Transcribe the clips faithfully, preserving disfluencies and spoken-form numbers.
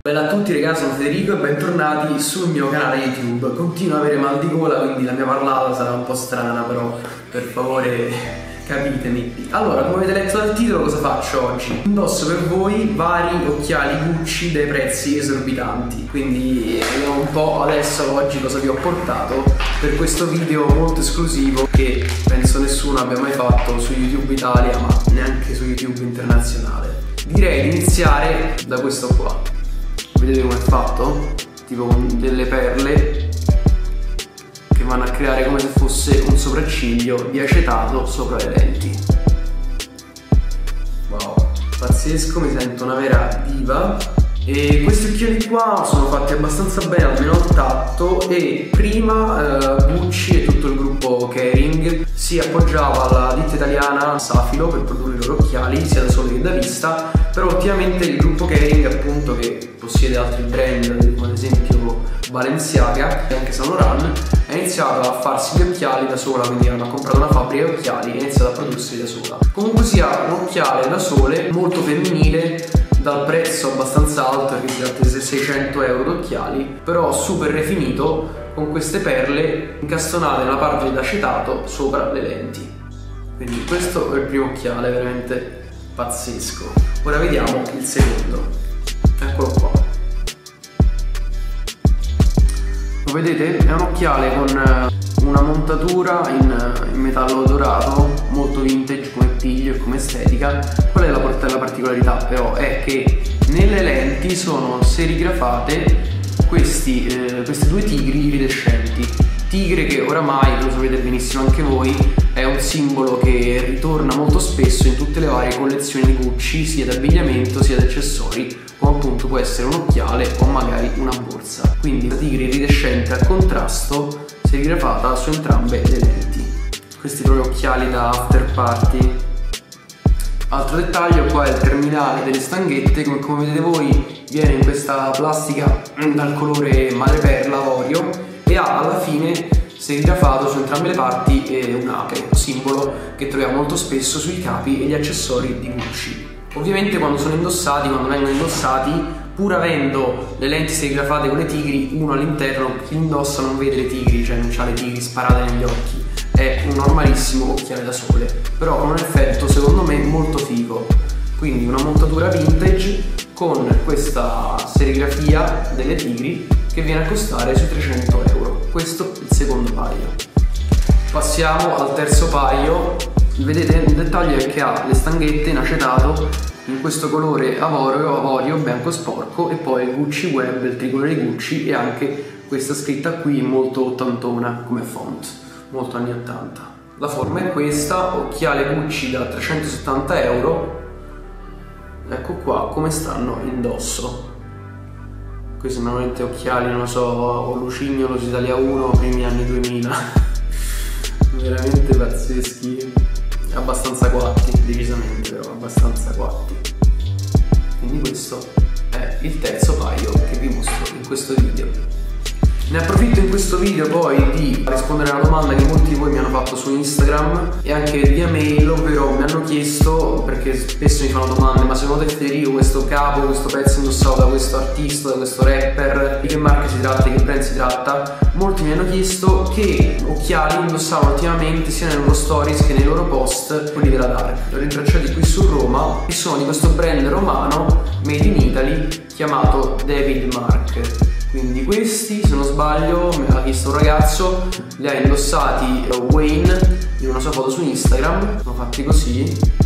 Bella a tutti ragazzi, sono Federico e bentornati sul mio canale YouTube. Continuo ad avere mal di gola, quindi la mia parlata sarà un po' strana, però per favore capitemi. Allora, come avete letto dal titolo, cosa faccio oggi? Indosso per voi vari occhiali Gucci dai prezzi esorbitanti, quindi vediamo un po' adesso oggi cosa vi ho portato per questo video molto esclusivo che penso nessuno abbia mai fatto su YouTube Italia, ma neanche su YouTube internazionale. Direi di iniziare da questo qua. Vedete come è fatto? Tipo con delle perle che vanno a creare come se fosse un sopracciglio di acetato sopra le lenti. Wow, pazzesco, mi sento una vera diva. E questi occhiali qua sono fatti abbastanza bene, almeno al tatto, e prima eh, Gucci e tutto il gruppo Kering si appoggiava alla ditta italiana Safilo per produrre i loro occhiali, sia da sole che da vista, però ultimamente il gruppo Kering, appunto, che possiede altri brand come ad esempio Balenciaga e anche Saint Laurent, ha iniziato a farsi gli occhiali da sola, quindi hanno comprato una fabbrica di occhiali e ha iniziato a prodursi da sola. Comunque sia un occhiale da sole molto femminile, dal prezzo abbastanza alto, che si tratta di seicento euro d'occhiali, però super rifinito con queste perle incastonate nella parte d'acetato sopra le lenti. Quindi questo è il primo occhiale, veramente pazzesco. Ora vediamo il secondo. Eccolo qua. Lo vedete? È un occhiale con una montatura in, in metallo dorato, molto vintage come piglio e come estetica. Qual è la, la particolarità però? È che nelle lenti sono serigrafate questi, eh, questi due tigri iridescenti. Tigre che oramai, lo sapete benissimo anche voi, è un simbolo che ritorna molto spesso in tutte le varie collezioni di Gucci, sia di abbigliamento sia di accessori, come appunto può essere un occhiale o magari una borsa. Quindi la tigre iridescente a contrasto serigrafata su entrambe le lenti. Questi proprio occhiali da after party. Altro dettaglio, qua è il terminale delle stanghette, come, come vedete voi viene in questa plastica dal colore madreperla avorio e ha alla fine serigrafato su entrambe le parti eh, un'ape, un simbolo che troviamo molto spesso sui capi e gli accessori di Gucci. Ovviamente quando sono indossati, quando vengono indossati, pur avendo le lenti serigrafate con le tigri, uno all'interno, chi indossa non vede le tigri, cioè non ha le tigri sparate negli occhi. È un normalissimo occhiale da sole, però con un effetto secondo me molto figo. Quindi una montatura vintage con questa serigrafia delle tigri che viene a costare sui trecento euro. Questo è il secondo paio. Passiamo al terzo paio. Vedete, il dettaglio è che ha le stanghette in acetato in questo colore avorio, avorio bianco sporco, e poi il Gucci Web, il tricolore di Gucci, e anche questa scritta qui molto ottantona come font, molto anni ottanta. La forma è questa, occhiale Gucci da trecentosettanta euro. Ecco qua come stanno indosso. Questi sono veramente occhiali, non lo so, o Lucignolos Italia uno, primi anni duemila. Veramente pazzeschi. Abbastanza quatti, decisamente, però abbastanza quatti. Quindi questo è il terzo paio che vi mostro in questo video. Ne approfitto in questo video poi di rispondere a una domanda che molti di voi mi hanno fatto su Instagram e anche via mail, ovvero mi hanno chiesto, perché spesso mi fanno domande: ma secondo te Federico, questo capo, questo pezzo indossato da questo artista, da questo rapper, di che marca si tratta, di che brand si tratta? Molti mi hanno chiesto che occhiali indossavano ultimamente sia nei loro stories che nei loro post quelli della Dark. Li ho rintracciati qui su Roma e sono di questo brand romano made in Italy chiamato David Mark. Quindi questi, se non sbaglio, me l'ha chiesto un ragazzo, li ha indossati Wayne in una sua foto su Instagram, sono fatti così.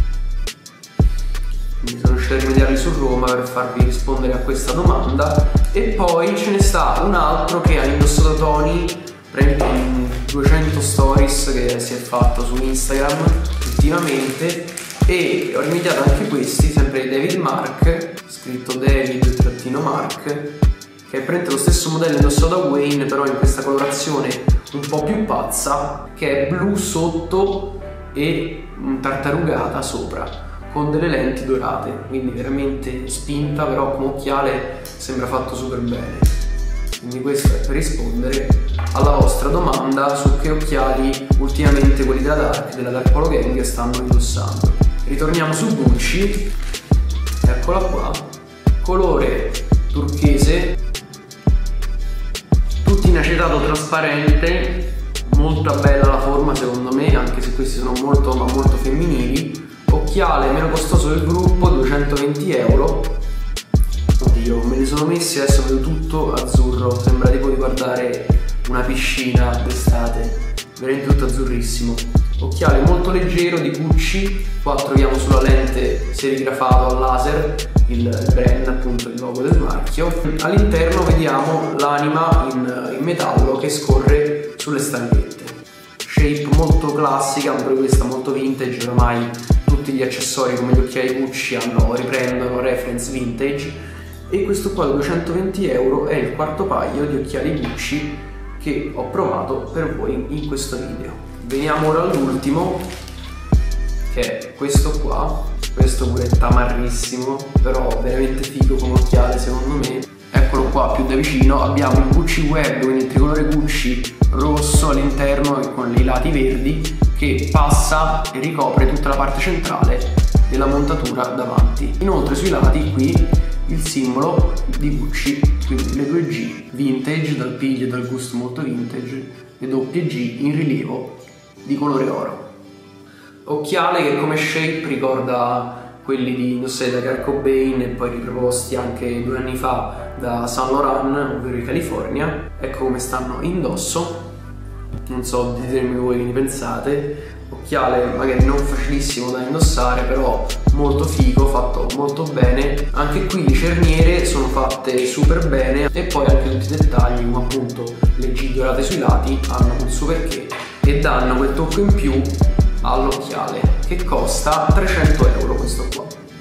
Quindi sono riuscito a rimediarli su Roma per farvi rispondere a questa domanda. E poi ce ne sta un altro che ha indossato Tony, prende in duecento stories che si è fatto su Instagram ultimamente, e ho rimediato anche questi, sempre David Mark, scritto David-Mark, che è praticamente lo stesso modello indossato da Wayne, però in questa colorazione un po' più pazza, che è blu sotto e tartarugata sopra, con delle lenti dorate, quindi veramente spinta, però come occhiale sembra fatto super bene. Quindi questo è per rispondere alla vostra domanda su che occhiali ultimamente quelli della Dark, della Dark Polo Gang, stanno indossando. Ritorniamo su Gucci, eccola qua, colore turchese, tutti in acetato trasparente, molto bella la forma secondo me, anche se questi sono molto ma molto femminili. Occhiale meno costoso del gruppo, duecentoventi euro. Oddio, me li sono messi, adesso vedo tutto azzurro, sembra tipo di guardare una piscina d'estate, veramente tutto azzurrissimo. Occhiale molto leggero di Gucci, qua troviamo sulla lente serigrafato al laser il brand, appunto il logo del marchio. All'interno vediamo l'anima in, in metallo che scorre sulle stanghette. Shape molto classica, pure questa molto vintage, oramai tutti gli accessori come gli occhiali Gucci hanno, riprendono reference vintage. E questo qua da duecentoventi euro è il quarto paio di occhiali Gucci che ho provato per voi in questo video. Veniamo ora all'ultimo, che è questo qua. Questo pure è tamarrissimo, però veramente figo come occhiale secondo me. Eccolo qua più da vicino, abbiamo il Gucci Web, quindi il tricolore Gucci rosso all'interno e con i lati verdi, che passa e ricopre tutta la parte centrale della montatura davanti. Inoltre sui lati qui il simbolo di Gucci, quindi le due G vintage, dal piglio e dal gusto molto vintage, le doppie G in rilievo di colore oro. Occhiale che come shape ricorda quelli di Indossai da Kurt Cobain e poi riproposti anche due anni fa da Saint Laurent, ovvero i California. Ecco come stanno indosso, non so, ditemi voi che ne pensate. Occhiale magari non facilissimo da indossare, però molto figo, fatto molto bene. Anche qui le cerniere sono fatte super bene e poi anche tutti i dettagli, come appunto le G dorate sui lati, hanno un suo perché e danno quel tocco in più all'occhiale, che costa trecento euro questo qua.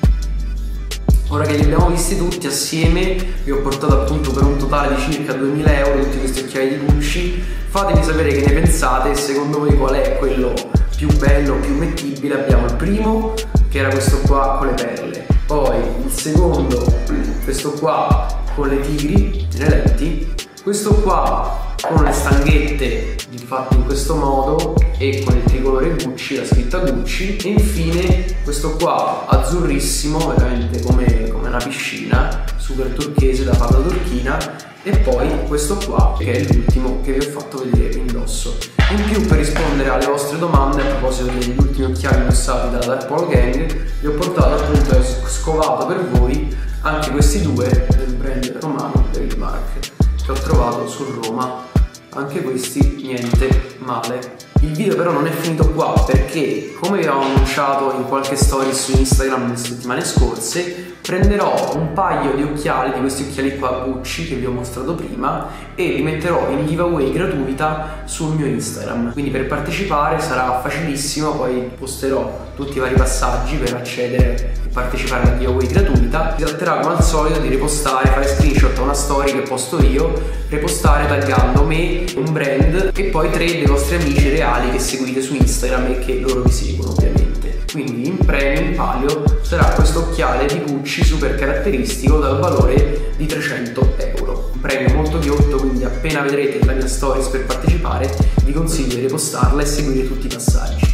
Ora che li abbiamo visti tutti assieme, vi ho portato appunto per un totale di circa duemila euro tutti questi occhiali di Gucci. Fatemi sapere che ne pensate e secondo voi qual è quello più bello, più mettibile. Abbiamo il primo che era questo qua con le perle, poi il secondo questo qua con le tigri nelle lenti, questo qua con le stanghette fatte in questo modo e con il tricolore Gucci, la scritta Gucci, e infine questo qua azzurrissimo, veramente come, come una piscina, super turchese da farda turchina, e poi questo qua che è l'ultimo che vi ho fatto vedere indosso. In più, per rispondere alle vostre domande a proposito degli ultimi occhiali indossati dalla Dark Polo Gang, vi ho portato appunto e scovato per voi anche questi due del brand romano David Mark che ho trovato su Roma. Anche questi niente male. Il video però non è finito qua, perché come vi avevo annunciato in qualche story su Instagram nelle settimane scorse, prenderò un paio di occhiali, di questi occhiali qua Gucci che vi ho mostrato prima, e li metterò in giveaway gratuita sul mio Instagram. Quindi per partecipare sarà facilissimo, poi posterò tutti i vari passaggi per accedere e partecipare alla giveaway gratuita. Si tratterà come al solito di repostare, fare screenshot a una story che posto io, repostare taggando me, un brand e poi tre dei vostri amici reali che seguite su Instagram e che loro vi seguono ovviamente. Quindi in premio, in palio, sarà questo occhiale di Gucci super caratteristico dal valore di trecento euro. Un premio molto ghiotto, quindi appena vedrete la mia stories per partecipare vi consiglio di repostarla e seguire tutti i passaggi.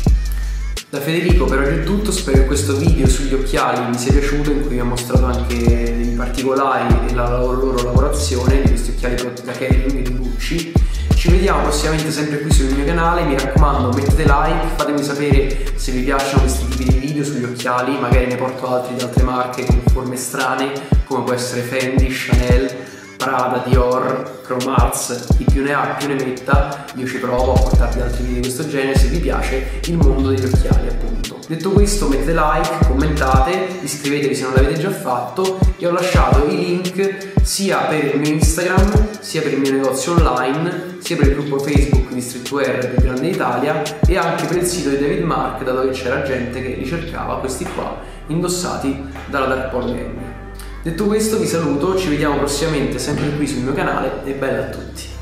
Da Federico per oggi è tutto, spero che questo video sugli occhiali vi sia piaciuto, in cui vi ho mostrato anche i particolari e la loro lavorazione di questi occhiali prodotti da Kering di Gucci. Ci vediamo prossimamente sempre qui sul mio canale, mi raccomando mettete like, fatemi sapere se vi piacciono questi tipi di video sugli occhiali, magari ne porto altri di altre marche con forme strane, come può essere Fendi, Chanel, Prada, Dior, Chrome Arts, chi più ne ha più ne metta. Io ci provo a portarvi altri video di questo genere se vi piace il mondo degli occhiali appunto. Detto questo, mettete like, commentate, iscrivetevi se non l'avete già fatto, e ho lasciato i link sia per il mio Instagram, sia per il mio negozio online, sia per il gruppo Facebook di Streetwear più grande d'Italia e anche per il sito di David Mark, dato che c'era gente che li cercava questi qua indossati dalla Dark Polo Gang. Detto questo vi saluto, ci vediamo prossimamente sempre qui sul mio canale e bella a tutti!